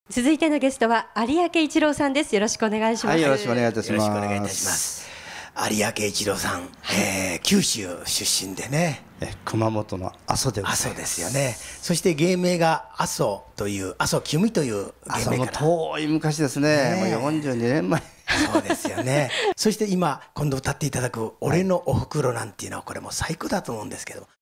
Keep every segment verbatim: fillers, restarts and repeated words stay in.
続いてのゲストは有明一郎さんです。よろしくお願いします。 はい、よろしくお願いいたします。 よろしくお願いいたします。有明一郎さん、えー、九州出身でね、 え熊本の阿蘇でございます。 阿蘇ですよね。そして芸名が阿蘇という阿蘇きゅみという芸名から。 遠い昔ですね。もうよんじゅうにねんまえ。 そうですよね。そして今今度歌っていただく「俺のおふくろ」なんていうのはこれも最高だと思うんですけど。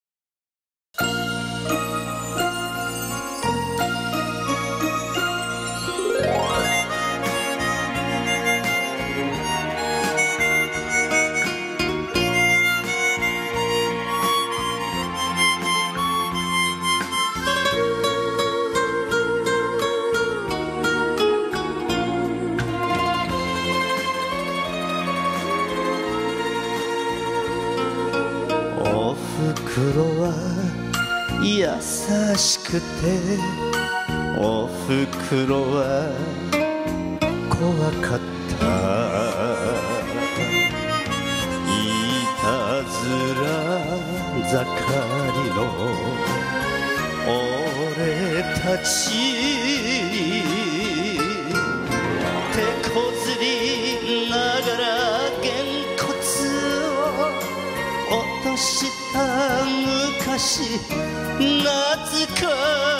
おふくろは優しくて、おふくろは怖かった。いたずら盛りの俺たち、手こずりながらげんこつを落とした昔懐か